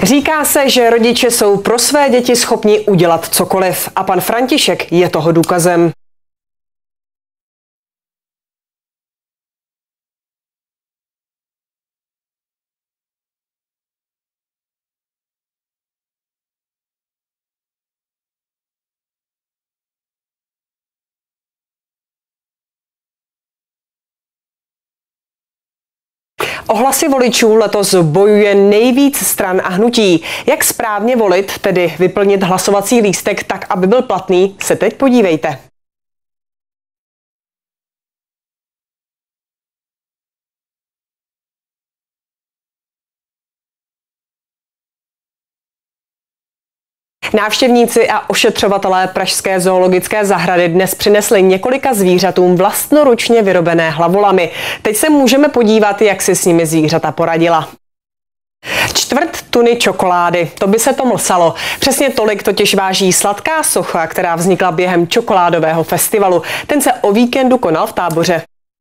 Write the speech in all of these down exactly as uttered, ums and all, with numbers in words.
Říká se, že rodiče jsou pro své děti schopni udělat cokoliv a pan František je toho důkazem. O hlasy voličů letos bojuje nejvíc stran a hnutí. Jak správně volit, tedy vyplnit hlasovací lístek tak, aby byl platný, se teď podívejte. Návštěvníci a ošetřovatelé pražské zoologické zahrady dnes přinesli několika zvířatům vlastnoručně vyrobené hlavolamy. Teď se můžeme podívat, jak si s nimi zvířata poradila. Čtvrt tuny čokolády, to by se to mlsalo. Přesně tolik totiž váží sladká socha, která vznikla během čokoládového festivalu. Ten se o víkendu konal v Táboře.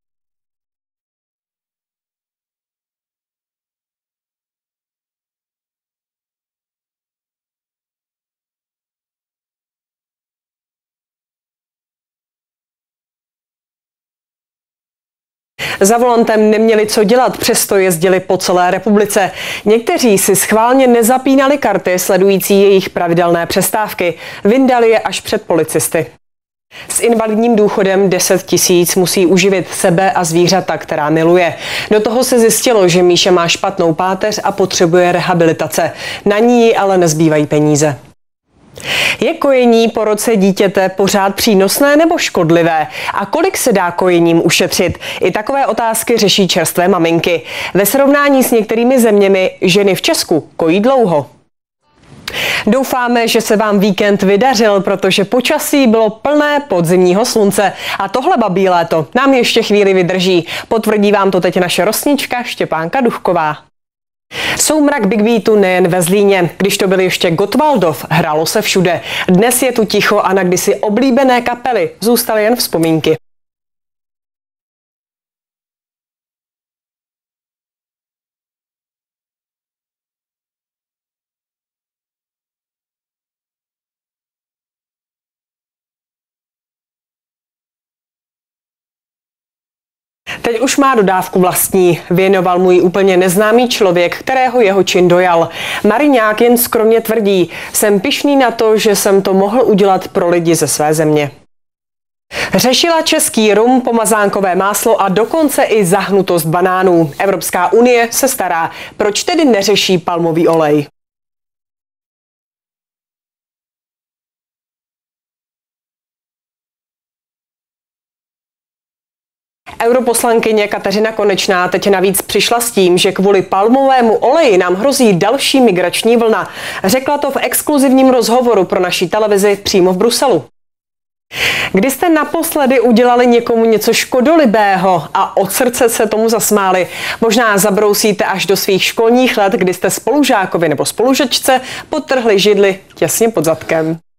Za volantem neměli co dělat, přesto jezdili po celé republice. Někteří si schválně nezapínali karty sledující jejich pravidelné přestávky. Vyndali je až před policisty. S invalidním důchodem deset tisíc musí uživit sebe a zvířata, která miluje. Do toho se zjistilo, že Míša má špatnou páteř a potřebuje rehabilitace. Na ní ale nezbývají peníze. Je kojení po roce dítěte pořád přínosné nebo škodlivé? A kolik se dá kojením ušetřit? I takové otázky řeší čerstvé maminky. Ve srovnání s některými zeměmi ženy v Česku kojí dlouho. Doufáme, že se vám víkend vydařil, protože počasí bylo plné podzimního slunce. A tohle babí léto nám ještě chvíli vydrží. Potvrdí vám to teď naše rosnička Štěpánka Duchková. Soumrak Big Beatu nejen ve Zlíně. Když to byl ještě Gottwaldov, hrálo se všude. Dnes je tu ticho a na kdysi oblíbené kapely zůstaly jen vzpomínky. Teď už má dodávku vlastní. Věnoval mu ji úplně neznámý člověk, kterého jeho čin dojal. Mariňák jen skromně tvrdí, jsem pyšný na to, že jsem to mohl udělat pro lidi ze své země. Řešila český rum, pomazánkové máslo a dokonce i zahnutost banánů. Evropská unie se stará. Proč tedy neřeší palmový olej? Europoslankyně Kateřina Konečná teď navíc přišla s tím, že kvůli palmovému oleji nám hrozí další migrační vlna. Řekla to v exkluzivním rozhovoru pro naší televizi přímo v Bruselu. Kdy jste naposledy udělali někomu něco škodolibého a od srdce se tomu zasmáli? Možná zabrousíte až do svých školních let, kdy jste spolužákovi nebo spolužačce podtrhli židli těsně pod zadkem.